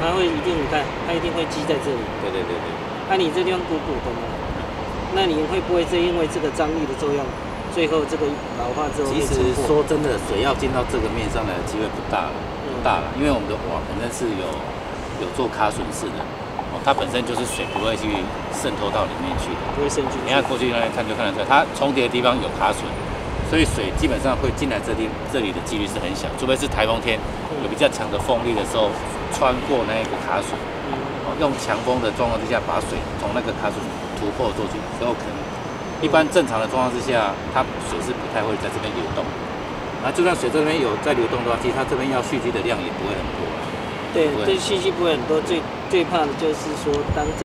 它会一定你看，它一定会积在这里。 对。 你这地方鼓的嘛，那你会不会因为这个张力的作用，最后这个老化之后？ 其实说真的，水要进到这个面上来的机会不大了，因为我们的瓦本身是有做卡榫式的，它本身就是水不会去渗透到里面去的， 不会渗进去。 你看过去那边看就看得出来，它重叠的地方有卡榫，所以水基本上会进来这里的几率是很小，除非是台风天有比较强的风力的时候，穿过那个卡榫，用强风的状况之下把水从那个卡榫突破过去都有可能。一般正常的状况之下，它水是不太会在这边流动。那就算水这边有在流动的话，其实它这边要蓄积的量也不会很多。 对，这蓄积不会很多，最怕的就是说当